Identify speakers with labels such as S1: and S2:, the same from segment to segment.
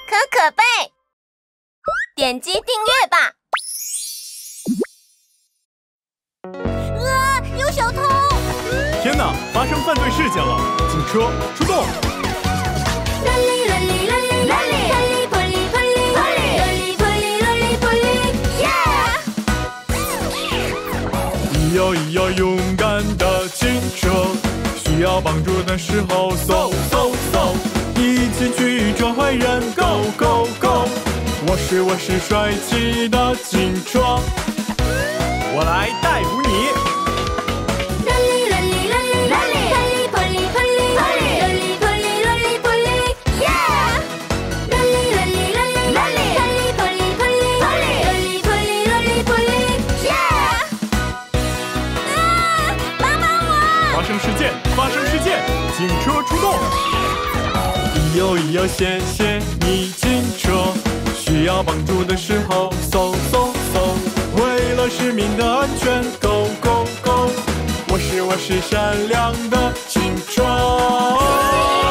S1: 可可贝，点击订阅吧。有小偷！
S2: 天哪，发生犯罪事件了！警车出动！
S1: 啦哩啦哩啦哩啦哩，啦哩破哩破哩破哩，啦哩破哩啦哩破哩，耶！
S2: 咿哟咿哟，勇敢的警车，需要帮助的时候嗖嗖嗖，一起去抓坏人 ，Go Go Go！ 我是帅气的警车，我来逮捕你。
S1: 啦哩啦哩啦哩啦哩，啦哩破哩破哩破哩，啦哩破哩啦哩破哩，耶！啦哩啦哩啦哩啦哩，啦哩破哩破哩破哩，啦哩破哩啦哩破哩，耶！帮帮我！
S2: 发生事件，警车出动！咿哟咿哟，谢谢你警车，需要帮助的时候嗖嗖嗖，为了市民的安全 Go Go Go！ 我是善良的警车。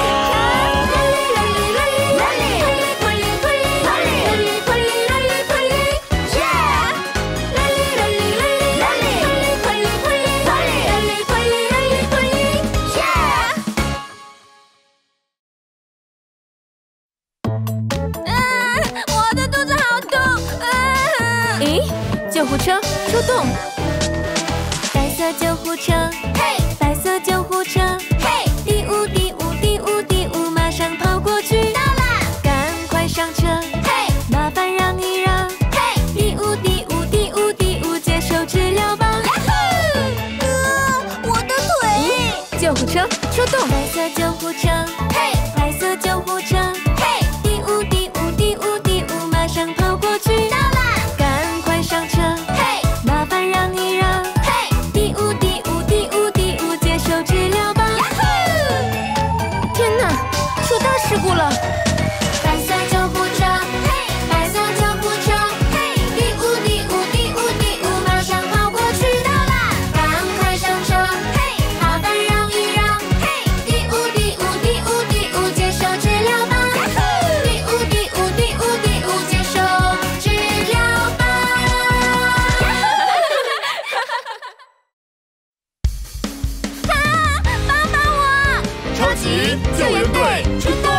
S1: 我的肚子好痛！
S3: 咦，救护车出动！
S1: 白色救护车，嘿！白色救护车，嘿！第五，马上跑过去！到啦！赶快上车，嘿！麻烦让一让，嘿！第五，接受治疗吧！我的腿！
S3: 救护车出动！
S1: 白色救护车，嘿！白色救护车，嘿！第五，马上跑过去！到啦！赶快上车，嘿！麻烦让一让，嘿！第五，接受治疗吧！
S3: 天哪，出大事故了！
S1: 白色救护车，嘿！白色救护车，嘿！第五，马上跑过去！到啦！赶快上车，嘿！麻烦让一让，嘿！第五，接受治疗吧！第五，接受治疗吧！帮帮我！
S2: 超级救援队出动！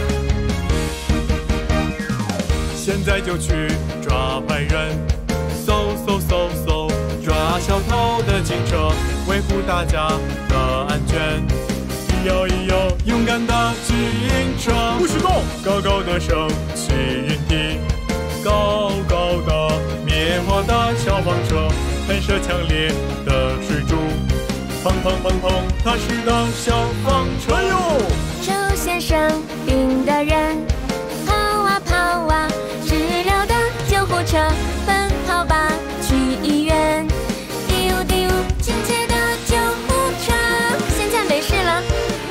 S2: 现在就去抓坏人，嗖嗖嗖嗖，抓小偷的警车，维护大家的安全。咿哟咿哟，勇敢的警车，不许动！高高的升起云梯，高高的灭火的消防车，喷射强烈的水柱，砰砰砰砰，踏实的消防车哟！
S1: 出现生病的人，跑啊跑啊，治疗的救护车，奔跑吧去医院。第五，亲切的救护车，现在没事了。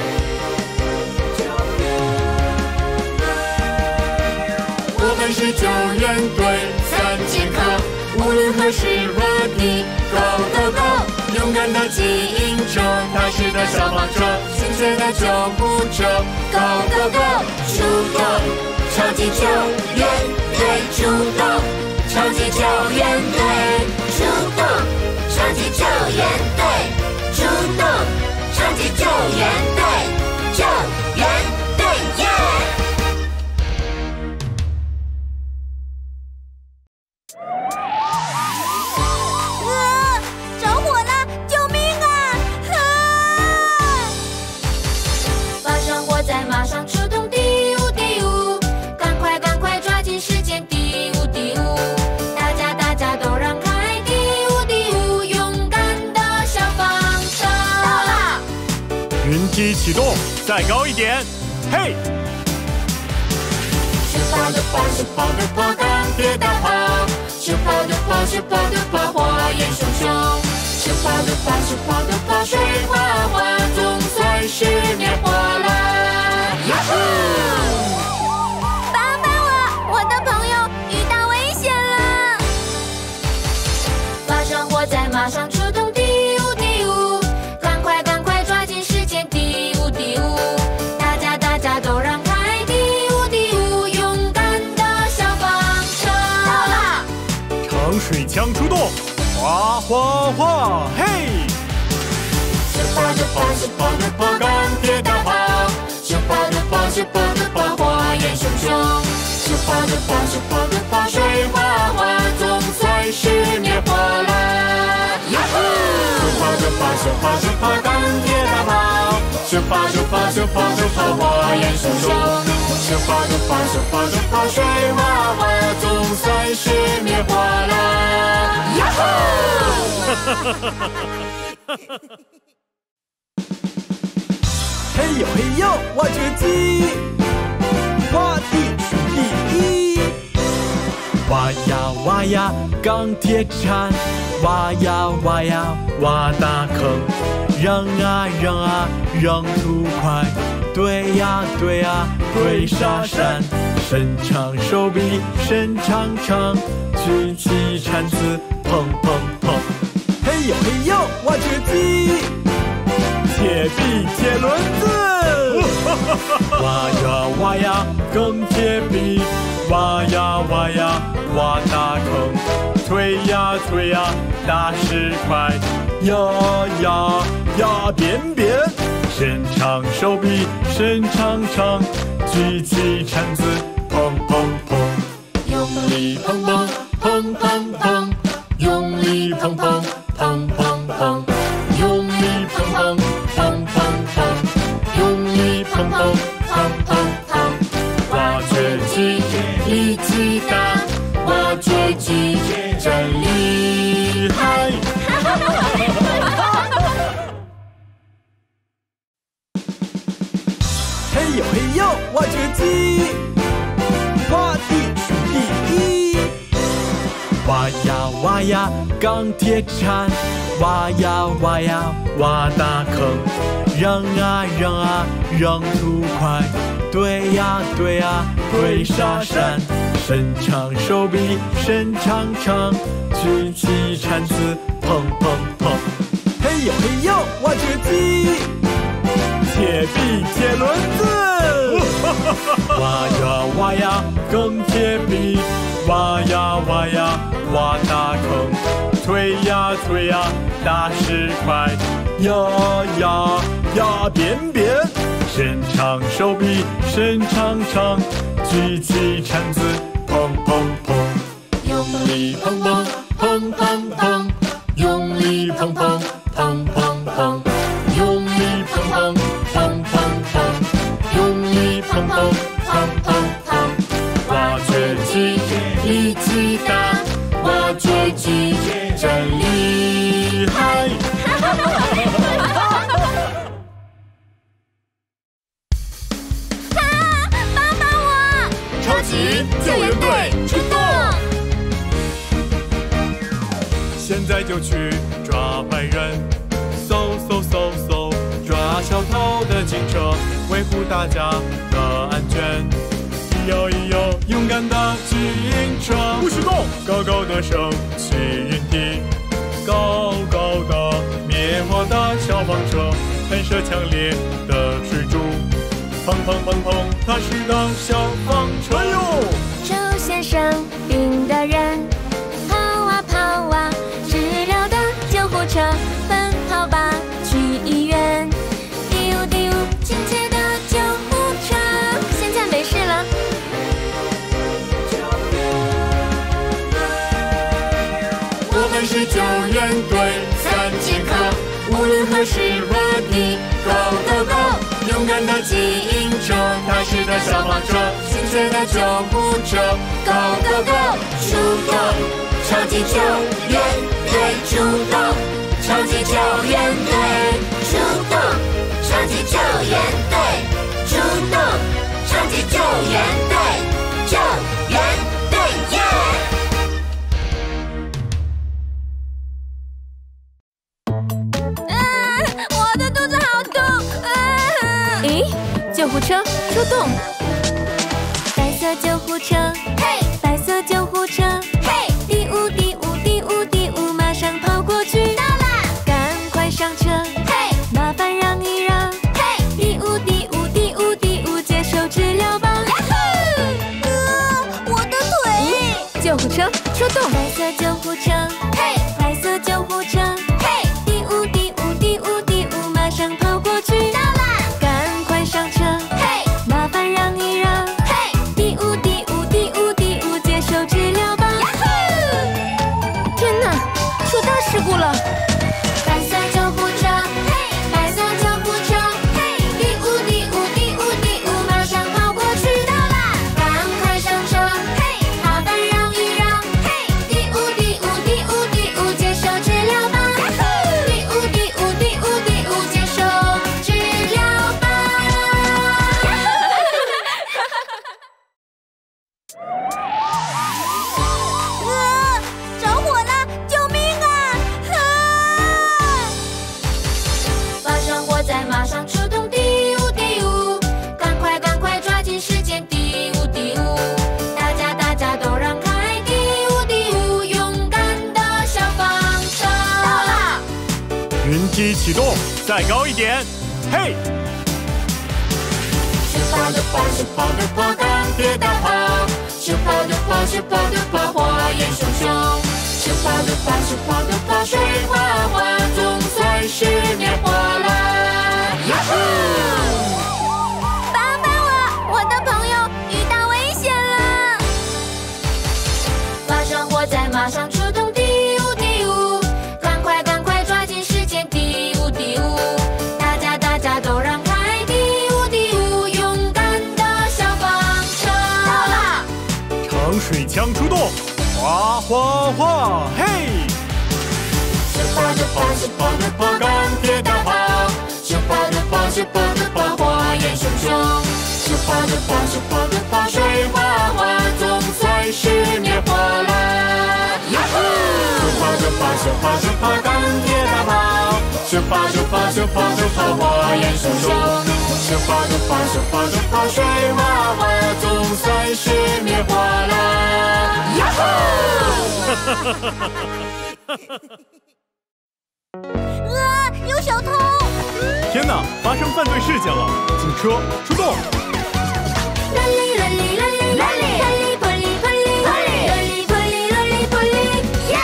S1: 我们是救援队三剑客，无论何时何地 ，Go Go Go！ 勇敢的警车，踏实的消防车，亲切的救护车 ，Go Go Go！ 出动，超级救援队出动，超级救援队出动，超级救援队出动，超级救援队，救援队耶！着火了！救命啊！发生火灾，马上出动！第五，赶快抓紧时间！第五，大家都让开！第五，勇敢的消防车到啦！
S2: 云梯启动，再高一点，嘿！
S1: 是跑的跑，钢铁大炮！是跑的跑，火焰熊熊！是跑的跑，水哗哗，总算是灭火了！呀呼！帮我！我的朋友遇到危险了！发生火灾，马上出动！第五，赶快抓紧时间！第五，大家都让开！第五，勇敢
S2: 水枪出动，哗哗哗，嘿！
S1: 咻跑，钢铁大炮，咻跑，火焰熊熊，咻跑，水花花，总算是灭火了。呀呼！咻跑，钢铁大炮，咻跑，火焰熊熊，咻跑，水花花，总算是灭火了。呀呼！
S4: 嘿呦嘿呦，挖掘机，挖地数第一。挖呀挖呀，钢铁铲，挖呀挖呀，挖大坑。扔啊扔啊，扔土块。堆呀堆呀，堆沙山。伸长手臂，伸长长，举起铲子，砰砰砰。嘿呦嘿呦，挖掘机。铁臂铁轮子，挖呀挖呀更铁臂，挖呀挖呀挖大坑，推呀推呀大石块，呀呀呀扁扁，伸长手臂伸长长，举起铲子砰砰砰，
S1: 用力砰砰砰砰砰，用力砰砰砰砰砰，用力砰砰。砰砰砰砰砰！挖掘机力气大，挖掘机真厉害！
S4: 嘿呦嘿呦，挖掘机，挖地数第一。挖呀挖呀，钢铁铲，挖呀挖呀，挖大坑。扔啊扔啊，扔土块，堆呀堆呀，堆沙山。伸长手臂，伸长长，举起铲子，砰砰砰。嘿呦嘿呦，挖掘机，铁臂铁轮子，挖呀挖呀更铁臂，挖呀挖呀挖大坑，推呀推呀大石块，呀呀呀扁扁，伸长手臂伸长长，举起铲子砰砰砰，
S1: 用力砰砰砰砰砰，用力砰砰砰砰砰，用力砰砰砰砰砰，用力砰砰砰砰砰。挖掘机力气大，挖掘机真厉害！
S2: 超级救援队出动！现在就去抓坏人，嗖嗖嗖嗖，抓小偷的警车，维护大家的安全。咿哟咿哟，勇敢的警车不许动，高高的升起云梯，高高的灭火的消防车，喷射强烈的水柱。砰砰砰砰，踏实的消防车哟！
S3: 出现生病的人，跑啊跑啊，治疗的救护车，奔跑吧去医院。滴呜滴呜，亲切的救护车，现在没事了。
S1: 我们是救援队3剑客，无论何时何地 ，Go Go Go！ 勇敢的警车，踏实的消防车，亲切的救护车 ，Go Go Go！ 出动，超级救援队出动，超级救援队出动，超级救援队出动，超级救援队，救援队耶！
S3: 我的肚子好痛！咦，救护车出动！白色救护车，嘿，白色救护车，嘿，滴呜滴呜滴呜滴呜，马上跑过去！到啦，赶快上车，嘿，麻烦让一让，嘿，滴呜滴呜滴呜滴呜，接受治疗吧！呀呼！我的腿！救护车出动！白色救护车。
S2: 体启动，再高一点，嘿！
S1: 是跑的跑，是跑的跑，钢铁大炮。是跑的跑，是跑的跑，火焰熊熊。是跑的跑，是跑的跑，水花花，总算是灭火了。呀呼！
S3: 帮帮我，我的朋友遇到危险了！
S1: 发生火灾，马上出动，第五第五，赶快赶快抓紧时间，第五第五，大家都让开，第五第五，勇敢的消防车。到了！
S2: 长水枪出动，哗哗哗，嘿！
S1: 是跑的跑，是跑的跑，钢铁大炮。是跑的跑，是跑的跑，火焰熊熊。是跑的跑，是跑的跑，水花花，总算是灭火了。呀呼！是跑的跑，是跑的跑，钢铁大炮。是跑的跑，是跑的跑，火焰熊熊。是跑的跑，是跑的跑，水花花，总算是灭火了。呀
S3: 呼！有小偷！
S2: 天哪，发生犯罪事件了！警车出动！
S3: 乱里乱里乱里乱里，喷里喷里喷里，乱里喷里乱里喷里，耶！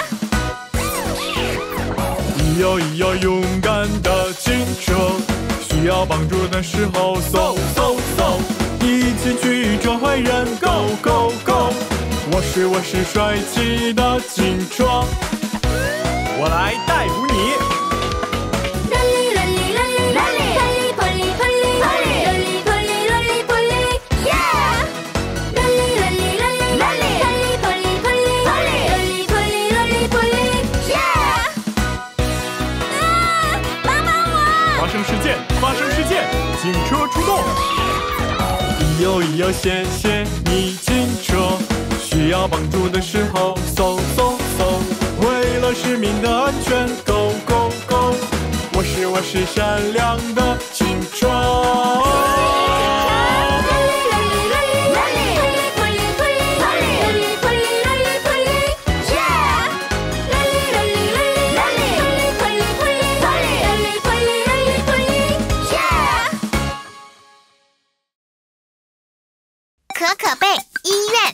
S2: 咿哟咿哟，勇敢的警车，需要帮助的时候嗖嗖嗖，一起去抓坏人 ，Go Go Go！ 我是帅气的警车，我来逮捕你！
S3: 乱里乱里乱里乱里，喷里喷里喷里，乱里喷里乱里喷里，耶！乱里乱里乱里乱里，喷里喷里喷里，乱里喷里乱里喷里，耶！帮帮我！
S2: 发生事件，发生事件，警车出动！咿哟咿哟，谢谢你，警车。需要帮助的时候，嗖嗖嗖！为了市民的安全 ，Go Go Go！ 我是善良的警车。
S3: 可可贝医院。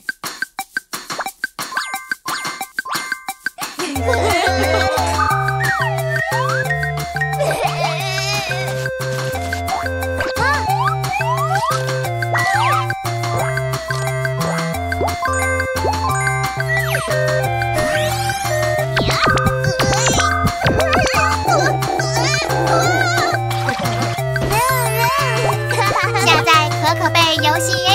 S5: 下载可可贝游戏